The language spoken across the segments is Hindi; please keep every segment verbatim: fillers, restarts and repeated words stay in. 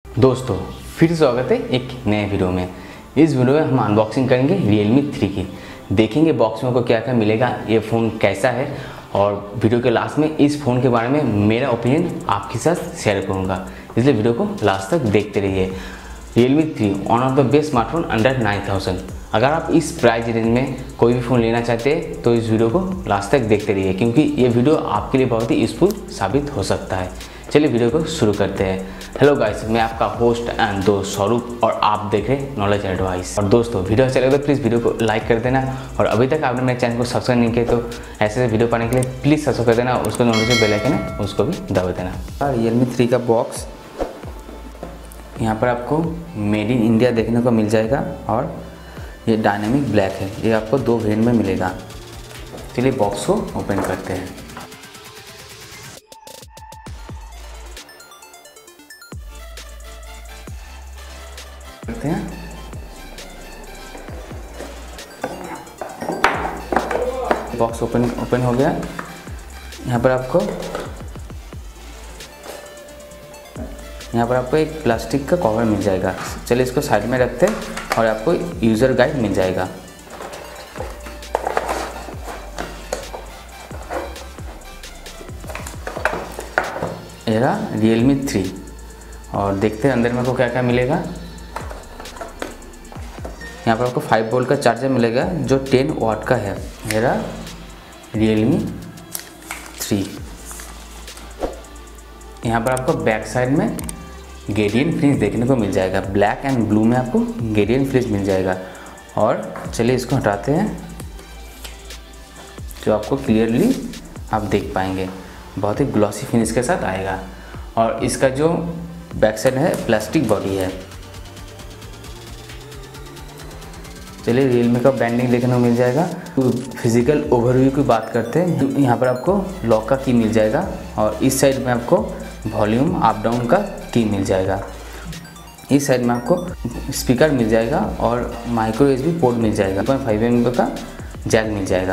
दोस्तों फिर स्वागत है एक नए वीडियो में। इस वीडियो में हम अनबॉक्सिंग करेंगे Realme थ्री की। देखेंगे बॉक्स में को क्या क्या मिलेगा, ये फ़ोन कैसा है, और वीडियो के लास्ट में इस फ़ोन के बारे में मेरा ओपिनियन आपके साथ शेयर करूंगा, इसलिए वीडियो को लास्ट तक देखते रहिए। Realme three one of the best smartphone under nine thousand. अगर आप इस प्राइस रेंज में कोई भी फ़ोन लेना चाहते हैं तो इस वीडियो को लास्ट तक देखते रहिए, क्योंकि ये वीडियो आपके लिए बहुत ही यूजफुल साबित हो सकता है। चलिए वीडियो को शुरू करते हैं। हेलो गाइस, मैं आपका होस्ट एंड दोस्त स्वरूप और आप देख रहे हैं नॉलेज एडवाइस। और दोस्तों वीडियो अच्छा लगे तो प्लीज़ वीडियो को लाइक कर देना, और अभी तक आपने मेरे चैनल को सब्सक्राइब नहीं किया तो ऐसे वीडियो पाने के लिए प्लीज़ सब्सक्राइब कर देना, उसको नोटिफिकेशन बेल आइकन है उसको भी दबा देना। Realme थ्री का बॉक्स यहाँ पर आपको मेड इन इंडिया देखने को मिल जाएगा, और ये डायनेमिक ब्लैक है। ये आपको दो वेरिएंट में मिलेगा। चलिए बॉक्स को ओपन करते हैं। करते हैं बॉक्स ओपन ओपन हो गया। यहाँ पर आपको यहाँ पर आपको एक प्लास्टिक का कवर मिल जाएगा। चलिए इसको साइड में रखते हैं, और आपको यूज़र गाइड मिल जाएगा। ये रहा Realme थ्री, और देखते हैं अंदर में को क्या क्या मिलेगा। यहाँ पर आपको फाइव वोल्ट का चार्जर मिलेगा जो टेन वाट का है। ये रहा Realme थ्री। यहाँ पर आपको बैक साइड में ग्रेडियंट फ्रिंज देखने को मिल जाएगा। ब्लैक एंड ब्लू में आपको ग्रेडियंट फ्रिंज मिल जाएगा। और चलिए इसको हटाते हैं, जो आपको क्लियरली आप देख पाएंगे। बहुत ही ग्लॉसी फिनिश के साथ आएगा, और इसका जो बैक साइड है प्लास्टिक बॉडी है। चलिए Realme का ब्रांडिंग देखने को मिल जाएगा। तो फिजिकल ओवरव्यू की बात करते हैं, यहाँ पर आपको लॉक का की मिल जाएगा, और इस साइड में आपको वॉल्यूम अप डाउन का की मिल जाएगा। इस साइड में आपको स्पीकर मिल जाएगा, और माइक्रो यूएसबी पोर्ट मिल जाएगा। पॉइंट फाइव एम एम का जैक मिल जाएगा।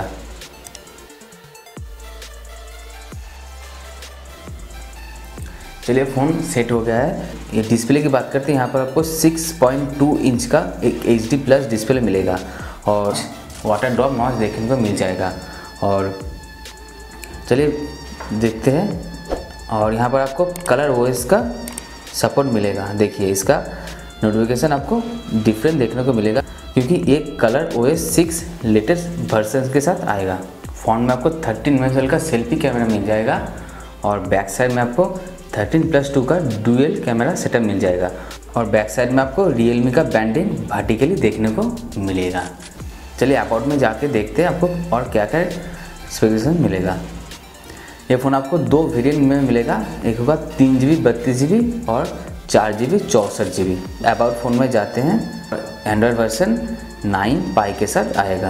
चलिए फ़ोन सेट हो गया है। ये डिस्प्ले की बात करते हैं, यहाँ पर आपको सिक्स पॉइंट टू इंच का एक एच डी प्लस डिस्प्ले मिलेगा, और वाटर ड्रॉप नॉच देखने को मिल जाएगा। और चलिए देखते हैं। और यहाँ पर आपको कलर ओएस का सपोर्ट मिलेगा। देखिए इसका नोटिफिकेशन आपको डिफरेंट देखने को मिलेगा, क्योंकि ये colour OS six latest version के साथ आएगा। फ़ोन में आपको थर्टीन मेगापिक्सल का सेल्फी कैमरा मिल जाएगा, और बैक साइड में आपको थर्टीन प्लस टू का डुअल कैमरा सेटअप मिल जाएगा। और बैक साइड में आपको Realme का ब्रांडिंग वर्टिकली देखने को मिलेगा। चलिए अबाउट में जाके देखते हैं आपको और क्या क्या स्पेसिफिकेशन मिलेगा। ये फ़ोन आपको दो वेरिएंट में मिलेगा। एक होगा तीन जी बी बत्तीस जी बी और चार जी बी चौंसठ जी बी। अबाउट फ़ोन में जाते हैं, एंड्रॉयड वर्जन नाइन पाई के साथ आएगा।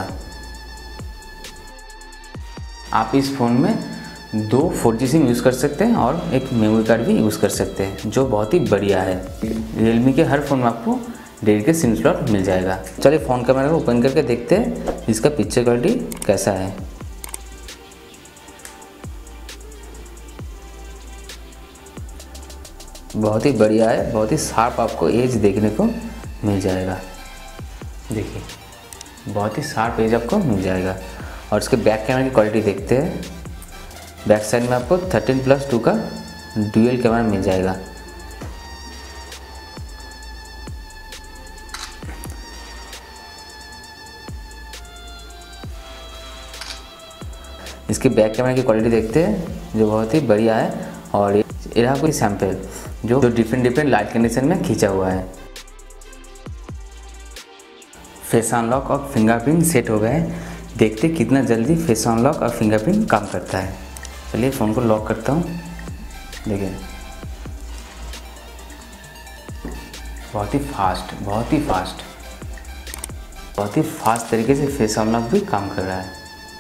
आप इस फ़ोन में दो फोर जी सिम यूज़ कर सकते हैं, और एक मेमोरी कार्ड भी यूज़ कर सकते हैं, जो बहुत ही बढ़िया है। Realme के हर फ़ोन में आपको डेडिकेटेड सिम स्लॉट मिल जाएगा। चलिए फ़ोन कैमरा को ओपन करके देखते हैं इसका पिक्चर क्वालिटी कैसा है। बहुत ही बढ़िया है, बहुत ही शार्प आपको एज देखने को मिल जाएगा। देखिए बहुत ही शार्प एज आपको मिल जाएगा। और इसके बैक कैमरा की क्वालिटी देखते हैं। बैक साइड में आपको थर्टीन प्लस टू का डुअल कैमरा मिल जाएगा। इसके बैक कैमरा की क्वालिटी देखते हैं, जो बहुत ही बढ़िया है। और ये रहा कोई सैंपल जो जो डिफरेंट डिफरेंट लाइट कंडीशन में खींचा हुआ है। फेस अनलॉक और फिंगरप्रिंट सेट हो गए हैं। देखते कितना जल्दी फेस अनलॉक और फिंगरप्रिंट काम करता है। चलिए फ़ोन को लॉक करता हूँ। देखिए बहुत ही फास्ट बहुत ही फास्ट बहुत ही फास्ट तरीके से फेस अनलॉक भी काम कर रहा है।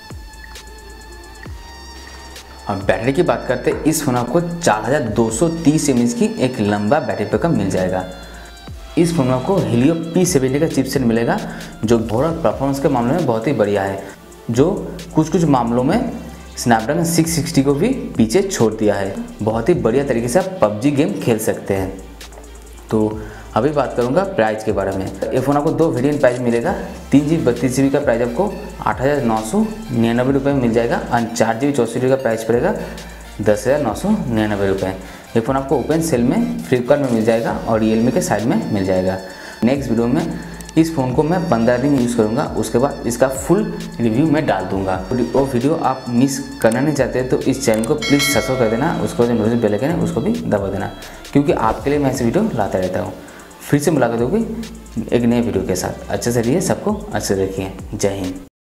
और बैटरी की बात करते हैं, इस फोन आपको चार हज़ार दो सौ तीस एम एच की एक लंबा बैटरी बैकअप मिल जाएगा। इस फोन में आपको हीलियो पी सेवेंटी का चिपसेट मिलेगा, जो ओवरऑल परफॉर्मेंस के मामले में बहुत ही बढ़िया है, जो कुछ कुछ मामलों में स्नैपड्रैगन सिक्स सिक्सटी को भी पीछे छोड़ दिया है। बहुत ही बढ़िया तरीके से आप पबजी गेम खेल सकते हैं। तो अभी बात करूंगा प्राइस के बारे में। ये फ़ोन आपको दो वेरिएंट प्राइस मिलेगा। तीन जी बी बत्तीस जी बी का प्राइस आपको आठ हज़ार नौ सौ निन्यानवे रुपये में मिल जाएगा और चार जी बी चौंसठ जी बी का प्राइस पड़ेगा दस हज़ार नौ सौ निन्यानवे रुपये। ये फ़ोन आपको ओपन सेल में फ्लिपकार्ट में मिल जाएगा और रियलमी के साइड में मिल जाएगा। नेक्स्ट वीडियो में इस फ़ोन को मैं पंद्रह दिन यूज़ करूँगा, उसके बाद इसका फुल रिव्यू मैं डाल दूँगा। वो वीडियो आप मिस करना नहीं चाहते तो इस चैनल को प्लीज़ सब्सक्राइब कर देना, उसको जो नोटिफिकेशन बेल आइकन है उसको भी दबा देना, क्योंकि आपके लिए मैं ऐसे वीडियो लाता रहता हूँ। फिर से मुलाकात होगी एक नए वीडियो के साथ। अच्छे से रहिए, सबको अच्छे से रखिए। जय हिंद।